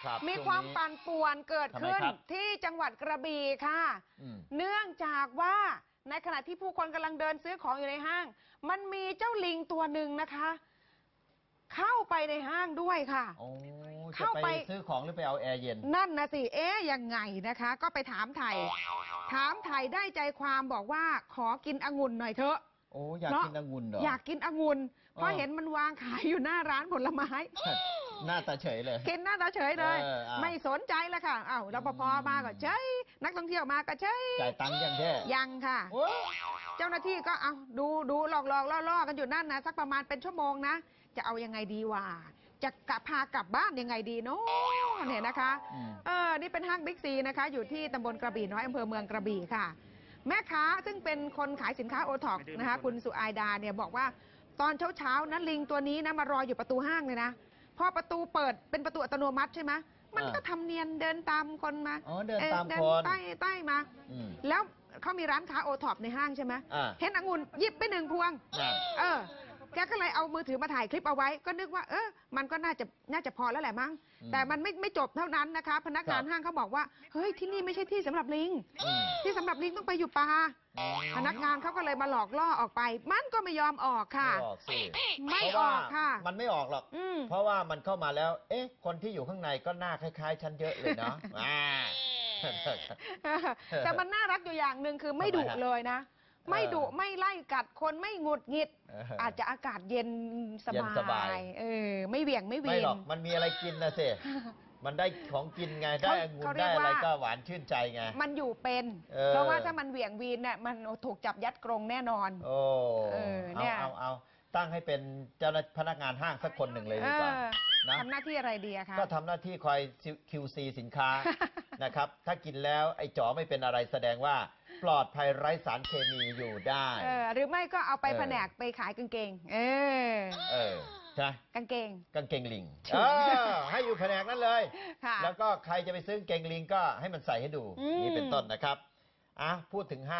มีความปั่นป่วนเกิดขึ้นที่จังหวัดกระบี่ค่ะเนื่องจากว่าในขณะที่ผู้คนกำลังเดินซื้อของอยู่ในห้างมันมีเจ้าลิงตัวหนึ่งนะคะเข้าไปในห้างด้วยค่ะเข้าไปซื้อของหรือไปเอาแอร์เย็นนั่นนะสิยังไงนะคะก็ไปถามไถ่ได้ใจความบอกว่าขอกินองุ่นหน่อยเถอะอยากกินองุ่นเหรออยากกินองุ่นเพราะเห็นมันวางขายอยู่หน้าร้านผลไม้หน้าตาเฉยเลยกินหน้าตาเฉยเลยไม่สนใจแล้วค่ะรปภมาก็เฉยนักท่องเที่ยวมาก็เฉยจ่ายตังค์ยังแค่ยังค่ะเจ้าหน้าที่ก็ดูหลอกล่อกันอยู่นั่นนะสักประมาณเป็นชั่วโมงนะจะเอายังไงดีวะจะพากลับบ้านยังไงดีเนาะเนี่ยนะคะนี่เป็นห้างบิ๊กซีนะคะอยู่ที่ตำบลกระบี่น้อยอำเภอเมืองกระบี่ค่ะแม่ค้าซึ่งเป็นคนขายสินค้าโอท็อปนะคะคุณสุอายดาเนี่ยบอกว่าตอนเช้านั้นลิงตัวนี้นะมารออยู่ประตูห้างเลยนะพอประตูเปิดเป็นประตูอัตโนมัติใช่ไหมมันก็ทำเนียนเดินตามคนมาเดินตามคนใต้มาแล้วเขามีร้านค้าโอท็อปในห้างใช่ไหมเห็นองุ่นหยิบไป1 พวงแกก็เลยเอามือถือมาถ่ายคลิปเอาไว้ก็นึกว่ามันก็น่าจะพอแล้วแหละมั้งแต่มันไม่จบเท่านั้นนะคะพนักงานห้างเขาบอกว่าเฮ้ยที่นี่ไม่ใช่ที่สำหรับลิงที่สำหรับลิงต้องไปอยู่ป่าพนักงานเขาก็เลยมาหลอกล่อออกไปมันก็ไม่ยอมออกค่ะไม่ออกค่ะมันไม่ออกหรอกเพราะว่ามันเข้ามาแล้วคนที่อยู่ข้างในก็หน้าคล้ายๆฉันเยอะเลยเนาะแต่มันน่ารักอยู่อย่างหนึ่งคือไม่ดุเลยนะไม่ดุไม่ไล่กัดคนไม่หงุดหงิดอาจจะอากาศเย็นสบายไม่เหวี่ยงไม่วีนไม่หรอกมันมีอะไรกินนะสิมันได้ของกินไงได้องุ่นได้อะไรก็หวานชื่นใจไงมันอยู่เป็นเพราะว่าถ้ามันเหวี่ยงวีนเนี่ยมันถูกจับยัดกรงแน่นอนเนี่ยเอาตั้งให้เป็นเจ้าพนักงานห้างสักคนหนึ่งเลยดีกว่านะทำหน้าที่อะไรดีคะก็ทำหน้าที่คอย QC สินค้านะครับถ้ากินแล้วไอ้จ๋อไม่เป็นอะไรแสดงว่าปลอดภัยไร้สารเคมีอยู่ได้หรือไม่ก็เอาไปแผนกไปขายกางเกงใช่กางเกงลิงให้อยู่แผนกนั้นเลยแล้วก็ใครจะไปซื้อกางเกงลิงก็ให้มันใส่ให้ดูนี่เป็นต้นนะครับพูดถึง